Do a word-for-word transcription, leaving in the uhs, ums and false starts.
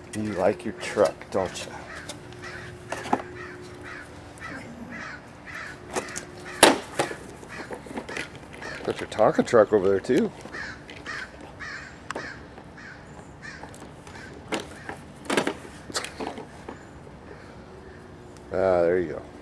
You like your truck, don't you? Got your Tonka truck over there too. Ah, there you go.